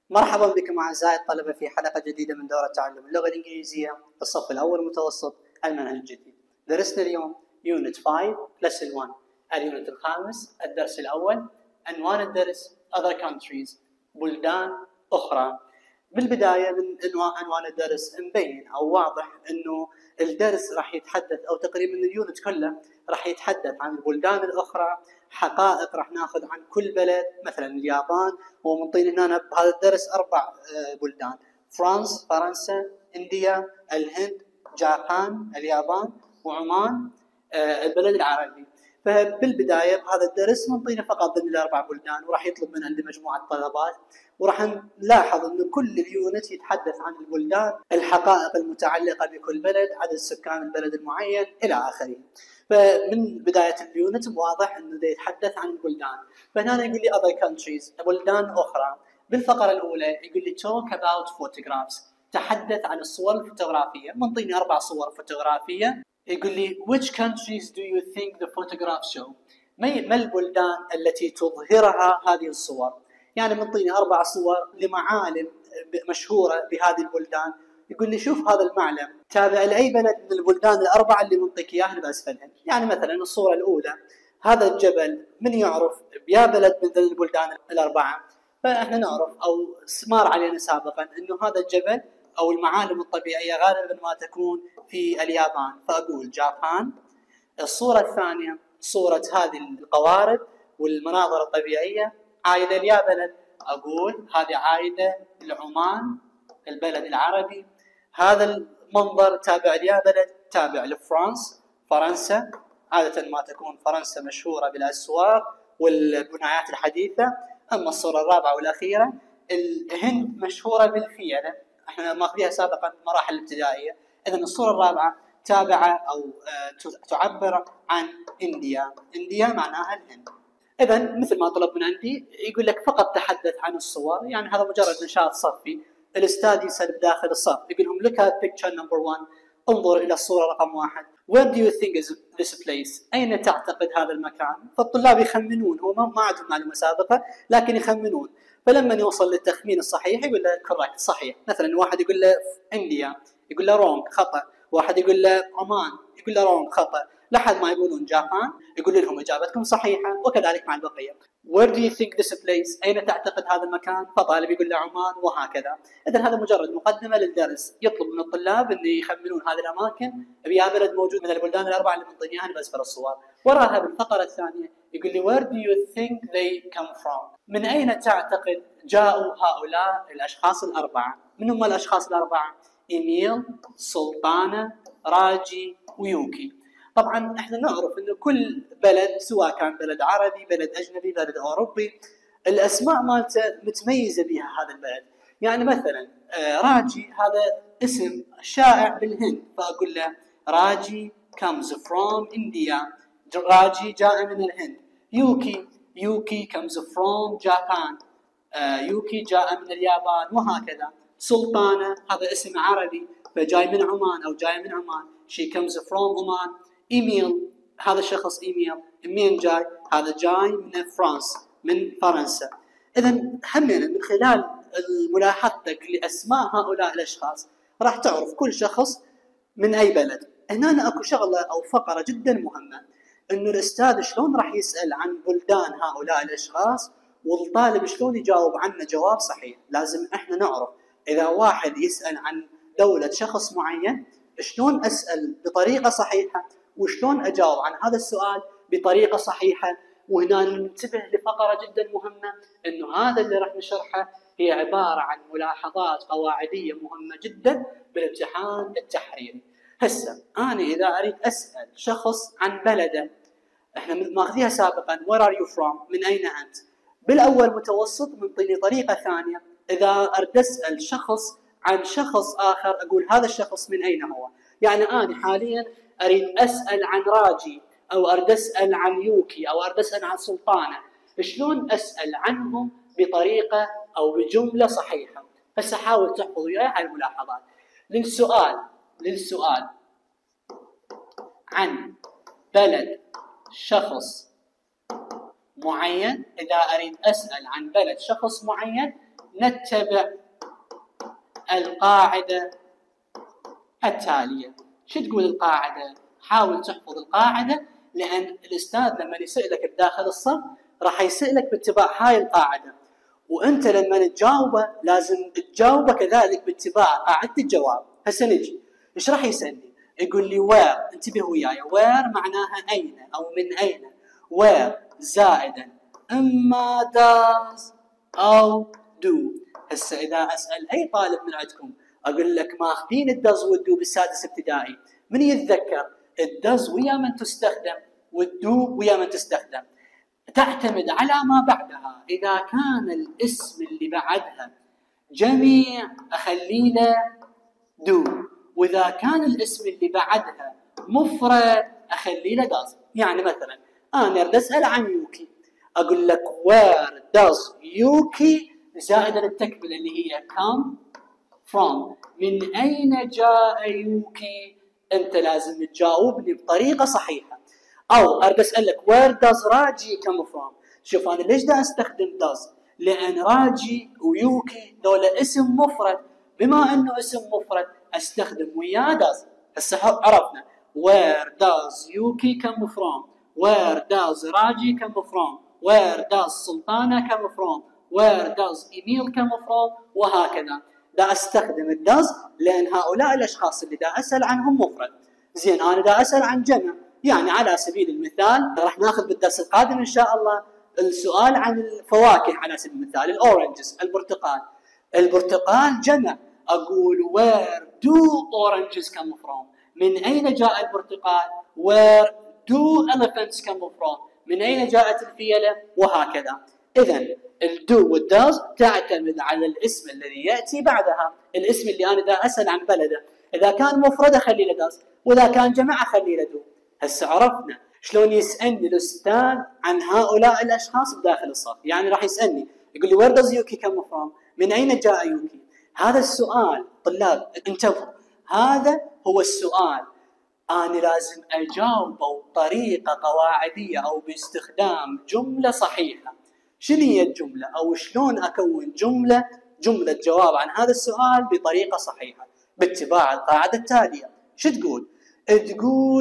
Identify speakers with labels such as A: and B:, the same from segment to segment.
A: مرحبا بكم أعزائي الطلبة في حلقة جديدة من دورة تعلم اللغة الإنجليزية الصف الأول المتوسط المنهج الجديد. درسنا اليوم يونت 5 لسن 1 اليونت الخامس الدرس الأول. عنوان الدرس Other countries بلدان أخرى. بالبداية من عنوان الدرس مبين أو واضح إنه الدرس راح يتحدث أو تقريبا اليونت كله راح يتحدث عن البلدان الأخرى، حقائق راح ناخذ عن كل بلد، مثلا اليابان ومنطين هنا بهذا الدرس 4 بلدان: فرنسا، إنديا، الهند، جابان، اليابان، وعمان، البلد العربي. فبالبداية بهذا الدرس منطينا فقط ضمن ال4 بلدان، وراح يطلب من عندي مجموعة طلبات، وراح نلاحظ أن كل اليونت يتحدث عن البلدان، الحقائق المتعلقة بكل بلد، عدد سكان البلد المعين إلى آخره. فمن بداية اليونت واضح أنه يتحدث عن البلدان. فهنا يقول لي other countries بلدان أخرى. بالفقرة الأولى يقول لي talk about photographs تحدث عن الصور الفوتوغرافية. منطيني 4 صور فوتوغرافية. يقول لي which countries do you think the photographs show؟ ما البلدان التي تظهرها هذه الصور؟ يعني منطيني 4 صور لمعالم مشهورة بهذه البلدان. يقول لي شوف هذا المعلم تابع لأي بلد من البلدان ال4 اللي منطيك إياها بأسفلها. يعني مثلا الصورة الأولى هذا الجبل، من يعرف بيا بلد من البلدان ال4؟ فإحنا نعرف أو مر علينا سابقا إنه هذا الجبل أو المعالم الطبيعية غالبا ما تكون في اليابان، فأقول جابان. الصورة الثانية صورة هذه القوارب والمناظر الطبيعية عايدة ليا بلد، أقول هذه عايدة لعمان البلد العربي. هذا المنظر تابع ليا بلد، تابع فرنسا. عادة ما تكون فرنسا مشهورة بالأسواق والبنايات الحديثة. أما الصورة الرابعة والأخيرة الهند مشهورة بالفيلة، احنا ماخذيها سابقا مراحل الابتدائية. إذن الصورة الرابعة تابعة أو تعبر عن إنديا معناها الهند. إذن مثل ما طلب من عندي يقول لك فقط تحدث عن الصور، يعني هذا مجرد نشاط صفي. الأستاذ يسأل داخل الصف يقول لهم look at picture number 1 انظر إلى الصورة رقم 1. Where do you think is this place؟ أين تعتقد هذا المكان؟ فالطلاب يخمنون، هو ما عندهم معلومة سابقة لكن يخمنون. فلما يوصل للتخمين الصحيح يقول له correct صحيح. مثلا واحد يقول له إنديا يقول له wrong خطأ، واحد يقول له عمان يقول له wrong خطأ، لحد ما يقولون جابان يقول لهم إجابتكم صحيحة، وكذلك مع البقية. Where do you think this place؟ أين تعتقد هذا المكان؟ فطالب يقول له عمان، وهكذا. إذن هذا مجرد مقدمة للدرس، يطلب من الطلاب أن يخمنون هذه الأماكن بأي بلد موجود من البلدان ال4 اللي منطيناها بأسفل الصور. وراها بالفقرة الثانية يقول لي Where do you think they come from؟ من أين تعتقد جاءوا هؤلاء الأشخاص ال4؟ من هم الأشخاص ال4؟ إيميل، سلطانة، راجي، ويوكي. طبعا احنا نعرف انه كل بلد سواء كان بلد عربي، بلد اجنبي، بلد اوروبي، الاسماء مالته متميزه بها هذا البلد. يعني مثلا راجي هذا اسم شائع بالهند، فاقول له راجي comes from India، راجي جاء من الهند. يوكي comes from Japan، يوكي جاء من اليابان، وهكذا. سلطانة هذا اسم عربي فجاي من عمان أو جاي من عمان، she comes from عمان. إيميل هذا الشخص إيميل منين جاي؟ هذا جاي من من فرنسا. إذن همنا من خلال ملاحظتك لأسماء هؤلاء الأشخاص راح تعرف كل شخص من أي بلد. هنا أكو شغلة أو فقرة جدا مهمة، إنه الأستاذ شلون راح يسأل عن بلدان هؤلاء الأشخاص والطالب شلون يجاوب عنه جواب صحيح. لازم إحنا نعرف إذا واحد يسأل عن دولة شخص معين شلون أسأل بطريقة صحيحة، وشلون أجاوب عن هذا السؤال بطريقة صحيحة. وهنا ننتبه لفقرة جدا مهمة، إنه هذا اللي راح نشرحه هي عبارة عن ملاحظات قواعدية مهمة جدا بالامتحان التحريري. هسه أنا إذا أريد أسأل شخص عن بلده، إحنا ماخذيها سابقا where are you from؟ من أين أنت؟ بالأول متوسط منطيني طريقة ثانية، إذا أريد أسأل شخص عن شخص آخر أقول هذا الشخص من أين هو؟ يعني أنا حاليا أريد أسأل عن راجي أو أريد أسأل عن يوكي أو أريد أسأل عن سلطانة، شلون أسأل عنهم بطريقة أو بجملة صحيحة؟ بس حاول تحفظ وياي هاي الملاحظات. للسؤال عن بلد شخص معين، إذا أريد أسأل عن بلد شخص معين نتبع القاعدة التالية. شو تقول القاعدة؟ حاول تحفظ القاعدة، لأن الأستاذ لما يسألك بداخل الصف راح يسألك باتباع هاي القاعدة، وأنت لما تجاوبه لازم تجاوبه كذلك باتباع قاعدة الجواب. هسه نجي إيش راح يسألني؟ يقول لي where، انتبه وياي، where معناها أين أو من أين، where زائدا إما does أو do. هسه إذا أسأل أي طالب من عندكم أقول لك ماخذين الدز والدو بالسادس ابتدائي، من يتذكر الدز ويا من تستخدم والدو ويا من تستخدم؟ تعتمد على ما بعدها. إذا كان الاسم اللي بعدها جميع أخلي له دو، وإذا كان الاسم اللي بعدها مفرد أخلي له داز. يعني مثلا أنا أريد أسأل عن يوكي، أقول لك where does يوكي زائدا التكملة اللي هي come from، من أين جاء يوكي؟ أنت لازم تجاوبني بطريقة صحيحة. أو أريد أسألك where does راجي come from. شوف أنا ليش دا أستخدم does؟ لأن راجي ويوكي دولة اسم مفرد، بما أنه اسم مفرد أستخدم وياه does. هسه عرفنا where does يوكي come from، where does راجي come from، where does سلطانة come from، where does إيميل come from، وهكذا. دا أستخدم الداز لأن هؤلاء الأشخاص اللي دا أسأل عنهم مفرد. زين أنا دا أسأل عن جمع، يعني على سبيل المثال راح ناخذ بالدرس القادم إن شاء الله السؤال عن الفواكه على سبيل المثال الأورنجز، البرتقال جمع، أقول where do oranges come from، من أين جاء البرتقال، where do elephants come from، من أين جاءت الفيلة، وهكذا. إذن الدو والداز تعتمد على الاسم الذي يأتي بعدها، الاسم اللي أنا دا أسأل عن بلده، إذا كان مفرد أخلي له داز، وإذا كان جمع أخلي له دو. هسه عرفنا شلون يسألني الأستاذ عن هؤلاء الأشخاص بداخل الصف. يعني راح يسألني يقول لي where does يوكي come from، من أين جاء يوكي؟ هذا السؤال طلاب انتبهوا، هذا هو السؤال أنا لازم أجاوبه بطريقة قواعدية أو باستخدام جملة صحيحة. شنو هي الجملة أو شلون أكون جملة جواب عن هذا السؤال بطريقة صحيحة باتباع القاعدة التالية. شو تقول؟ تقول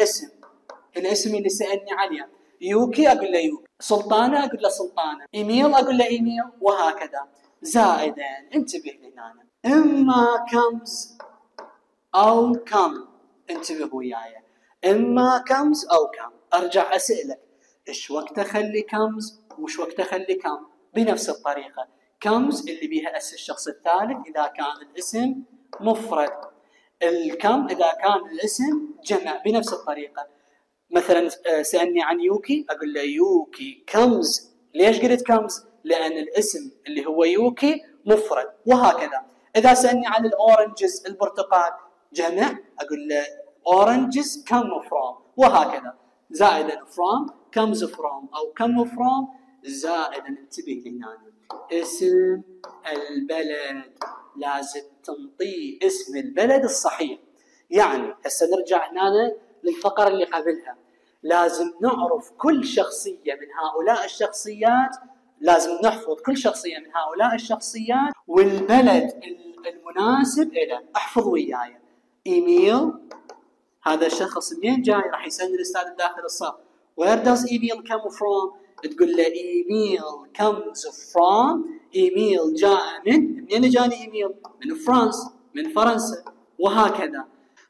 A: الاسم اللي سألني عليه، يوكي أقول له يوكي، سلطانة أقول له سلطانة، إيميل أقول له إيميل، وهكذا. زائدا انتبه هنا، إما comes أو come، انتبه وياي، إما comes أو come. أرجع أسألك إيش وقت أخلي comes وش وقت أخلي come؟ بنفس الطريقة. comes اللي بيها اس الشخص الثالث إذا كان الاسم مفرد، الكم إذا كان الاسم جمع بنفس الطريقة. مثلا سألني عن يوكي أقول له يوكي comes. ليش قلت comes؟ لأن الاسم اللي هو يوكي مفرد، وهكذا. إذا سألني عن الأورنجز البرتقال جمع أقول له oranges come from، وهكذا. زائدا from comes from أو come from. زائدا انتبه هنا، اسم البلد لازم تنطيه اسم البلد الصحيح. يعني هسه نرجع هنا للفقرة اللي قبلها، لازم نعرف كل شخصية من هؤلاء الشخصيات، لازم نحفظ كل شخصية من هؤلاء الشخصيات والبلد المناسب له. احفظ وياي إيميل، هذا الشخص منين جاي؟ راح يسأل الأستاذ داخل الصف where does email come from؟ تقول له إيميل comes from، إيميل جاء منين جاني إيميل؟ من فرنسا، من فرنسا، وهكذا.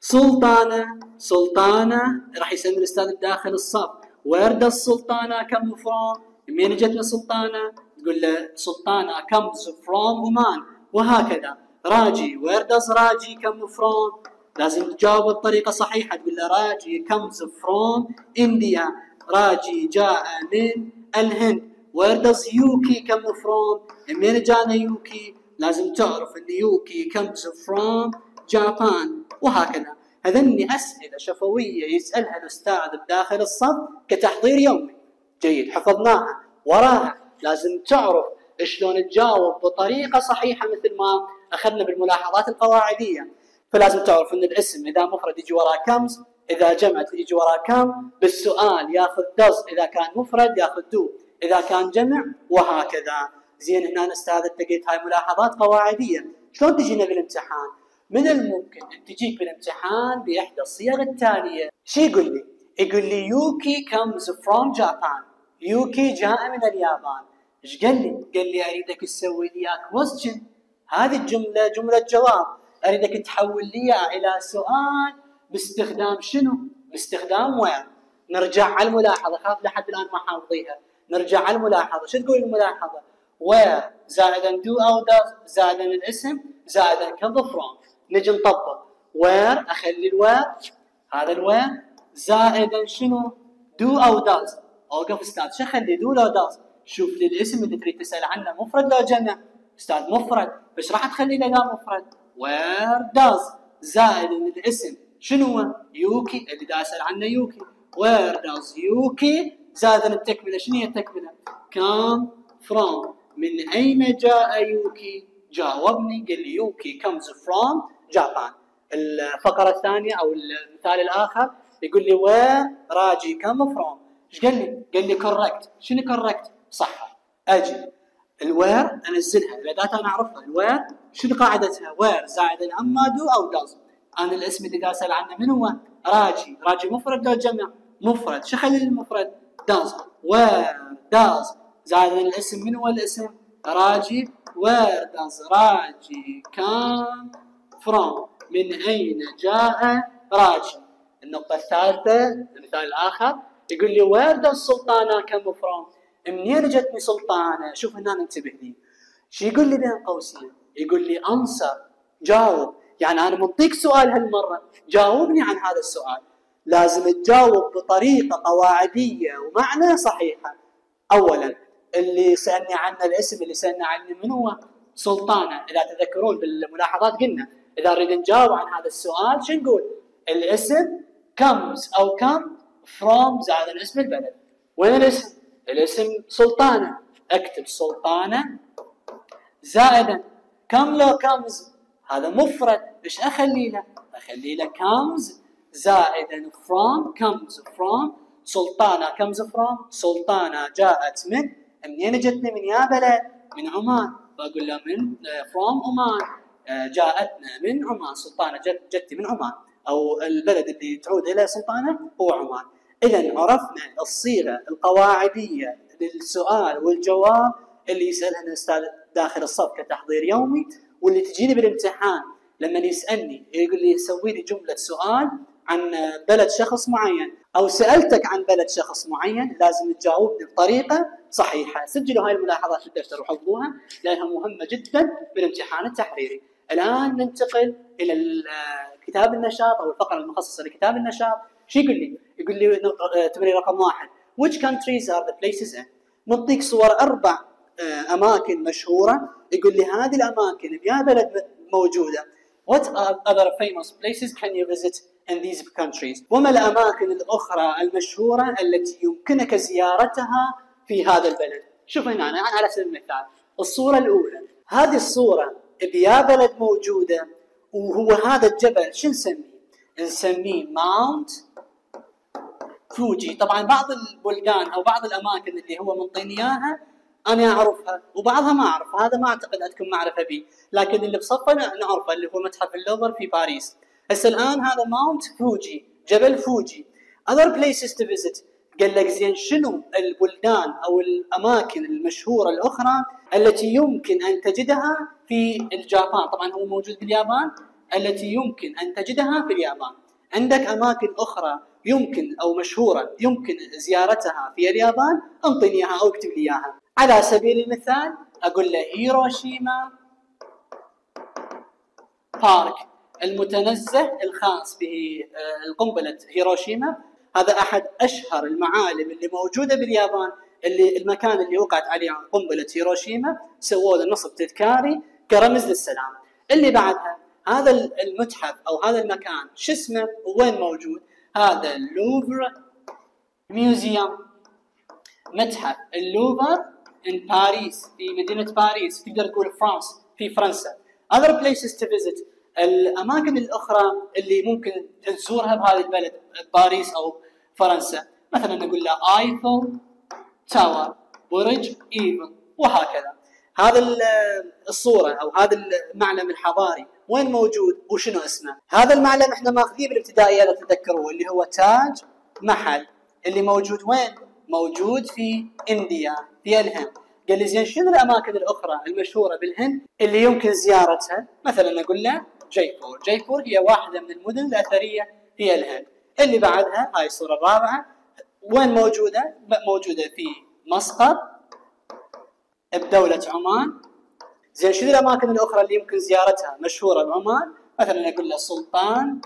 A: سلطانة راح يسأل الأستاذ داخل الصف where does سلطانة come from؟ منين جتنا سلطانة؟ تقول له سلطانة comes from عمان، وهكذا. راجي where does راجي come from؟ لازم تجاوب بطريقة صحيحة، تقول له راجي comes from India، راجي جاء من الهند. where does يوكي come from؟ منين جانا يوكي؟ لازم تعرف ان يوكي comes from Japan، وهكذا. هذني أسئلة شفوية يسألها الأستاذ بداخل الصف كتحضير يومي. جيد، حفظناها، وراها لازم تعرف شلون تجاوب بطريقة صحيحة مثل ما أخذنا بالملاحظات القواعدية. فلازم تعرف ان الاسم اذا مفرد يجي وراه comes، اذا جمع يجي وراه come، بالسؤال ياخذ does، اذا كان مفرد ياخذ do، اذا كان جمع، وهكذا. زين هنا استاذ لقيت هاي ملاحظات قواعديه، شلون تجينا بالامتحان؟ من الممكن ان تجيك بالامتحان باحدى الصيغ التاليه. شو يقول لي؟ يقول لي يوكي comes from Japan. يوكي جاء من اليابان. ايش قال لي؟ قال لي اريدك تسوي لي question. هذه الجمله جمله جواب، اريدك تحول لي الى سؤال باستخدام شنو؟ باستخدام وين. نرجع على الملاحظه، خاف لحد الان ما حافظيها. نرجع على الملاحظه، شو تقول الملاحظه؟ where زائدا do او does زائدا الاسم زائدا come from. نجي نطبق where، اخلي الوير هذا الوير زائدا شنو؟ do او does. اوقف استاذ شو اخلي do لو does؟ شوف لي الاسم اللي تريد تسال عنه مفرد لو جمع؟ استاذ مفرد، بس راح تخلي له مفرد where does زائدا الاسم شنو هو؟ يوكي اللي دا اسال عنه يوكي. where does يوكي زائدا التكمله، شنو هي التكمله؟ come from. من اين جاء يوكي؟ جاوبني قال لي يوكي comes from Japan. الفقره الثانيه او المثال الاخر يقول لي where راجي come from. ايش قال لي؟ قال لي correct. شنو correct؟ صح. اجي الوير انزلها الاداه انا اعرفها. الوير شنو قاعدتها؟ وير زائدا اما دو او does. انا الاسم اللي قاعد اسال عنه من هو؟ راجي. راجي مفرد لو جمع؟ مفرد. شو خلي المفرد؟ does. where does زائدا الاسم من هو الاسم؟ راجي. where does راجي come from. من اين جاء راجي. النقطه الثالثه المثال الاخر يقول لي where does سلطانه come from. منين جتني سلطانه؟ شوف هنا انتبه لي. شو يقول لي بين قوسين؟ يقول لي answer جاوب. يعني انا منطيك سؤال هالمره، جاوبني عن هذا السؤال. لازم تجاوب بطريقه قواعديه ومعنى صحيحه. اولا اللي سالني عنه الاسم اللي سالنا عنه من هو؟ سلطانه. اذا تذكرون بالملاحظات قلنا اذا نريد نجاوب عن هذا السؤال شو نقول؟ الاسم comes او come from زائد الاسم البلد. وين الاسم؟ الاسم سلطانه. اكتب سلطانه زائدا كم لو comes هذا مفرد. ايش اخلي له؟ اخلي له comes زائدا from. comes from سلطانه comes from. سلطانه جاءت منين جتني؟ من يا بلد؟ من عمان. بقول له من from عمان. جاءتنا من عمان. سلطانه جتي من عمان، او البلد اللي تعود الى سلطانه هو عمان. اذا عرفنا الصيغه القواعديه للسؤال والجواب اللي يسالها الاستاذ داخل الصف كتحضير يومي، واللي تجيني بالامتحان لما يسالني يقول لي سوي لي جمله سؤال عن بلد شخص معين، او سالتك عن بلد شخص معين لازم تجاوبني بطريقه صحيحه. سجلوا هاي الملاحظات في الدفتر وحفظوها لانها مهمه جدا بالامتحان التحريري. الان ننتقل الى كتاب النشاط او الفقره المخصصه لكتاب النشاط. شو يقول لي؟ يقول لي تمرين رقم 1 which countries are the places in. نعطيك صور 4 اماكن مشهوره. يقول لي هذه الاماكن بيا بلد موجوده. what other famous places can you visit in these countries. وما الاماكن الاخرى المشهوره التي يمكنك زيارتها في هذا البلد. شوف هنا أنا على سبيل المثال الصوره الاولى، هذه الصوره بيا بلد موجوده وهو هذا الجبل شو نسميه؟ نسميه ماونت فوجي. طبعا بعض البلدان او بعض الاماكن اللي هو منطيني اياها انا اعرفها وبعضها ما اعرفها، هذا ما اعتقد عندكم معرفه به، لكن اللي بصفه نعرفه اللي هو متحف اللوفر في باريس. هسه الان هذا ماونت فوجي، جبل فوجي. other places to visit قال لك زين شنو البلدان او الاماكن المشهوره الاخرى التي يمكن ان تجدها في اليابان. طبعا هو موجود باليابان، التي يمكن ان تجدها في اليابان. عندك اماكن اخرى يمكن او مشهوره يمكن زيارتها في اليابان، انطني اياها او اكتب لي اياها. على سبيل المثال اقول له هيروشيما بارك، المتنزه الخاص بقنبله هيروشيما. هذا احد اشهر المعالم اللي موجوده باليابان، اللي المكان اللي وقعت عليه قنبله هيروشيما سووا له نصب تذكاري كرمز للسلام. اللي بعدها هذا المتحف او هذا المكان شو اسمه وين موجود؟ هذا اللوفر ميوزيوم، متحف اللوفر in باريس في مدينه باريس، تقدر تقول فرانس في فرنسا. other places to visit الاماكن الاخرى اللي ممكن تزورها بهذا البلد باريس او فرنسا، مثلا نقول له ايفل تاور، برج ايفل، وهكذا. هذا الصورة أو هذا المعلم الحضاري وين موجود وشنو اسمه؟ هذا المعلم احنا ماخذيه بالابتدائية لو تتذكروه، اللي هو تاج محل، اللي موجود وين؟ موجود في إنديا، في الهند. قال لي زين شنو الأماكن الأخرى المشهورة بالهند اللي يمكن زيارتها؟ مثلا نقول له جيبور. جيبور هي واحدة من المدن الأثرية في الهند. اللي بعدها هاي الصورة الرابعة وين موجودة؟ موجودة في مسقط بدولة عمان. زين شنو الأماكن الأخرى اللي يمكن زيارتها مشهورة بعمان؟ مثلا نقول له سلطان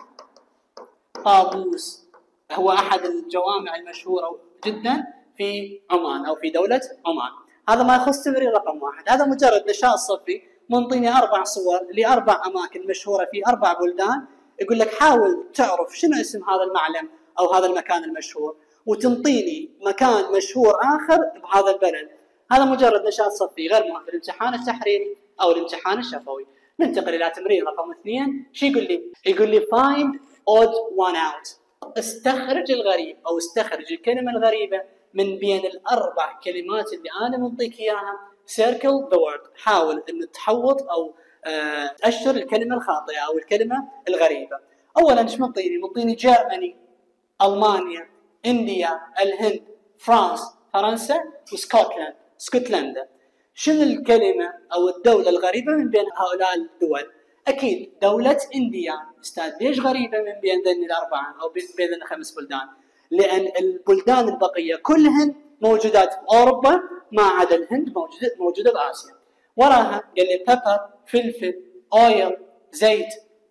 A: قابوس، هو أحد الجوامع المشهورة جدا في عمان أو في دولة عمان. هذا ما يخص تمرين رقم 1. هذا مجرد نشاط صفي منطيني 4 صور ل4 أماكن مشهورة في 4 بلدان. يقول لك حاول تعرف شنو اسم هذا المعلم أو هذا المكان المشهور، وتنطيني مكان مشهور آخر بهذا البلد. هذا مجرد نشاط صفي غير مهم في الامتحان التحريري أو الامتحان الشفوي. ننتقل إلى تمرين رقم 2. شو يقول لي؟ يقول لي find odd one out. استخرج الغريب أو استخرج الكلمة الغريبة من بين ال4 كلمات اللي أنا منطيك إياها. circle the word. حاول أن تحوط أو تأشر الكلمة الخاطئة أو الكلمة الغريبة. أولا إيش منطيني؟ منطيني جيرماني، ألمانيا، إنديا، الهند، فرنسا واسكتلندا. شنو الكلمة أو الدولة الغريبة من بين هؤلاء الدول؟ أكيد دولة إنديا. أستاذ ليش غريبة من بين ذني ال4 أو بين ذني 5 بلدان؟ لأن البلدان البقية كلهن موجودات في أوروبا ما عدا الهند موجودة بآسيا. وراها قال لي بيبر فلفل، أويل زيت،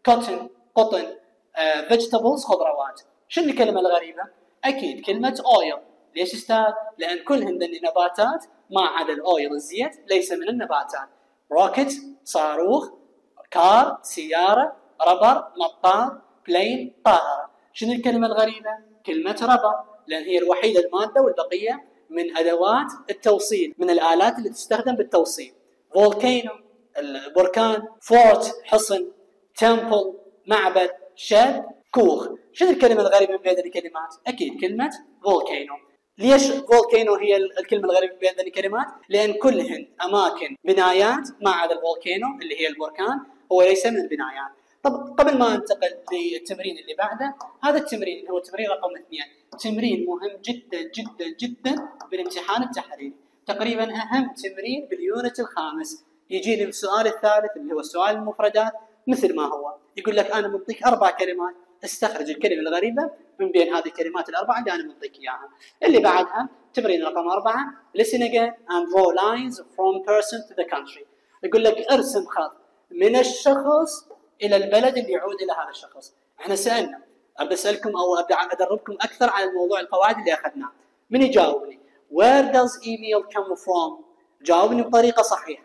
A: قطن، فيجيتابلز خضروات. شنو الكلمة الغريبة؟ أكيد كلمة أويل. ليش أستاذ؟ لأن كلهن ذني نباتات ما عدا الأويل الزيت ليس من النباتات. روكت صاروخ، كار سيارة، ربر مطار، بلين طائرة. شنو الكلمة الغريبة؟ كلمة ربر، لأن هي الوحيدة المادة والبقية من أدوات التوصيل، من الآلات اللي تستخدم بالتوصيل. فولكانو البركان، فورت حصن، تمبل معبد، شد كوخ. شنو الكلمة الغريبة بين هذه الكلمات؟ أكيد كلمة فولكانو. ليش فولكانو هي الكلمة الغريبة بين هذه الكلمات؟ لأن كلهن أماكن بنايات ما عدا الفولكانو اللي هي البركان هو ليس من البنايات. طب قبل ما انتقل للتمرين اللي بعده، هذا التمرين هو تمرين رقم 2. تمرين مهم جدا جدا جدا بالامتحان التحريري، تقريبا أهم تمرين باليونت الخامس. يجي لي السؤال الثالث اللي هو سؤال المفردات مثل ما هو. يقول لك أنا منطيك 4 كلمات، استخرج الكلمة الغريبة من بين هذه الكلمات ال4 اللي أنا منطيك إياها. اللي بعدها تمرين رقم 4. Listen again and draw lines from person to the country. يقول لك ارسم خط من الشخص إلى البلد اللي يعود إلى هذا الشخص. احنا سألنا، أبي أسألكم أو أدربكم أكثر على الموضوع القواعد اللي أخذناه. من يجاوبني؟ Where does Emil come from؟ جاوبني بطريقة صحيحة.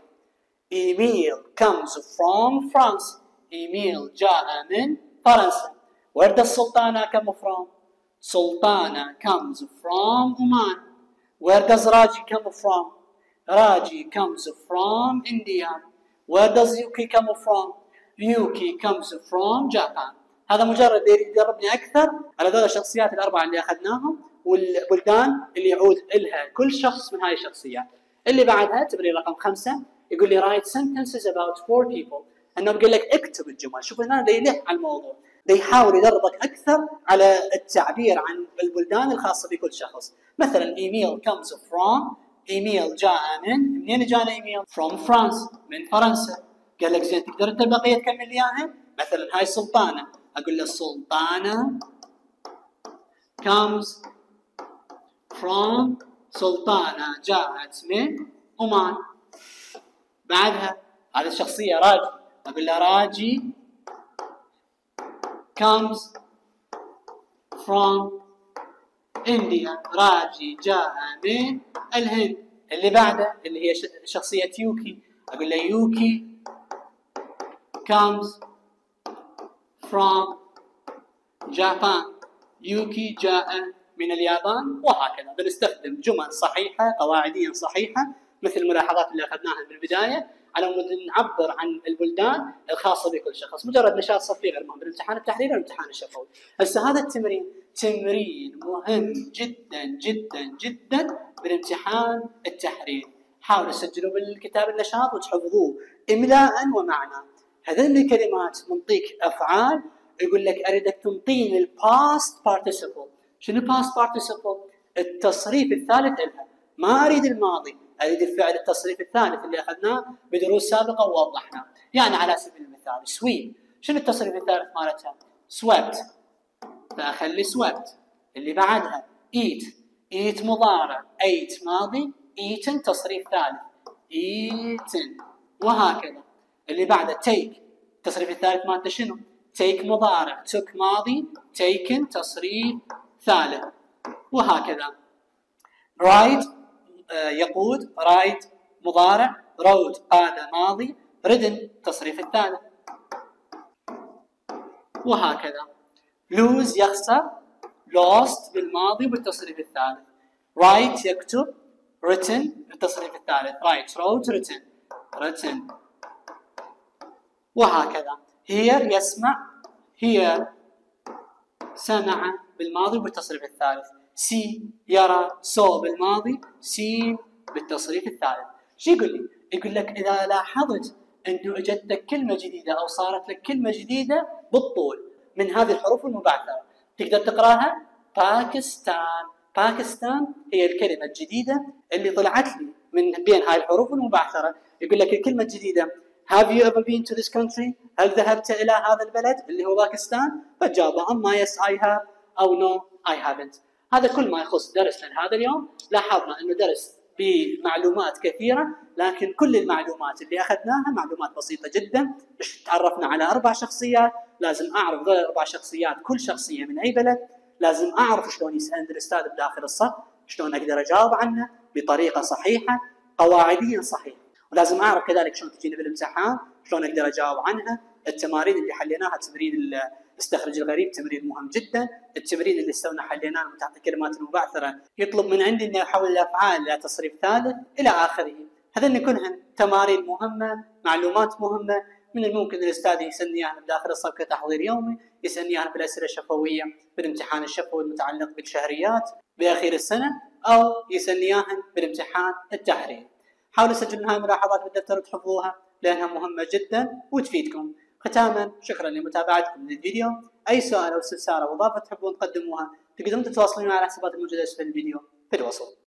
A: Emil comes from France. إيميل جاء من فرنسا. Where does Sultana come from؟ Sultana comes from Oman. Where does Raji come from؟ Raji comes from India. Where does Yuki come from؟ Yuki comes from Japan. هذا مجرد يدربني أكثر على ذول الشخصيات ال4 اللي أخذناهم والبلدان اللي يعود إلها كل شخص من هاي الشخصيات. اللي بعدها تمرين رقم 5 يقول لي write sentences about 4 people. أنه بقول لك اكتب الجمل. شوف هنا ده يلح على الموضوع، ده يحاول يدربك أكثر على التعبير عن البلدان الخاصة بكل شخص. مثلا إيميل comes from، إيميل جاء منين جانا إيميل؟ from France، من فرنسا. قال لك زين تقدر أنت البقية تكمل لي إياها؟ مثلا هاي سلطانة، أقول له سلطانة comes from، سلطانة جاءت من عمان. بعدها هذه الشخصية راجي، أقول له راجي comes from India. راجي جاء من الهند. اللي بعده اللي هي شخصية يوكي، أقول له يوكي comes from Japan. يوكي جاء من اليابان. وهكذا بنستخدم جمل صحيحة قواعديا صحيحة مثل الملاحظات اللي أخذناها بالبداية على مود نعبر عن البلدان الخاصة بكل شخص. مجرد نشاط صفي غير مهم بالامتحان التحريري والامتحان الشفوي. هسه هذا التمرين تمرين مهم جدا جدا جدا بالامتحان التحريري. حاولوا تسجلوا بالكتاب النشاط وتحفظوه إملاء ومعنى. هذين الكلمات منطيك أفعال، يقول لك أريدك تنطيني الباست بارتيسيبل. شنو الباست بارتيسيبل؟ التصريف الثالث لها. ما أريد الماضي، أريد الفعل التصريف الثالث اللي أخذناه بدروس سابقة ووضحناه. يعني على سبيل المثال سويب، شنو التصريف الثالث مالتها؟ سويبت، فأخلي سويبت. اللي بعدها eat، eat مضارع، ate ماضي، eaten تصريف ثالث، eaten، وهكذا. اللي بعده take، التصريف الثالث مالته شنو؟ take مضارع، took ماضي، taken تصريف ثالث، وهكذا. ride يقود، ride مضارع، rode قاد ماضي، ridden تصريف الثالث، وهكذا. lose يخسر، lost بالماضي بالتصريف الثالث. write يكتب، written بالتصريف الثالث، write wrote written written، وهكذا. hear يسمع، hear سمع بالماضي بالتصريف الثالث. see يرى، saw بالماضي، seen بالتصريف الثالث. شو يقول لي؟ يقول لك إذا لاحظت أنه اجت لك كلمة جديدة أو صارت لك كلمة جديدة بالطول من هذه الحروف المبعثرة، تقدر تقراها باكستان. باكستان هي الكلمة الجديدة اللي طلعت لي من بين هاي الحروف المبعثرة. يقول لك الكلمة الجديدة Have you ever been to this country؟ هل ذهبت إلى هذا البلد اللي هو باكستان؟ فجابه أما yes I have أو no I haven't. هذا كل ما يخص درسنا لهذا اليوم. لاحظنا أنه درس بمعلومات كثيرة، لكن كل المعلومات اللي أخذناها معلومات بسيطة جدا. تعرفنا على 4 شخصيات، لازم أعرف ذول 4 شخصيات كل شخصية من أي بلد، لازم أعرف شلون يسألني الأستاذ بداخل الصف، شلون أقدر أجاوب عنه بطريقة صحيحة قواعديا صحيحة، ولازم أعرف كذلك شلون تجيني بالامتحان، شلون أقدر أجاوب عنها. التمارين اللي حليناها، تمرين استخرج الغريب تمرين مهم جدا. التمرين اللي سوينا حليناه الكلمات المبعثرة يطلب من عندي اني احول الافعال الى تصريف ثالث الى اخره. هذين كلهن تمارين مهمه، معلومات مهمه، من الممكن الاستاذ يسالني اياها داخل الصف كتحضير يومي، يسالني اياها بالاسئله الشفويه بالامتحان الشفوي المتعلق بالشهريات باخير السنه، او يسالني اياها بالامتحان التحريري. حاولوا تسجلوا هاي الملاحظات بالدفتر وتحفظوها لانها مهمه جدا وتفيدكم. ختاما شكرا لمتابعتكم للفيديو. اي سؤال او استفسار او اضافه تحبون تقدموها تقدرون تتواصلون معي على الحسابات الموجوده اسفل الفيديو في الوصف.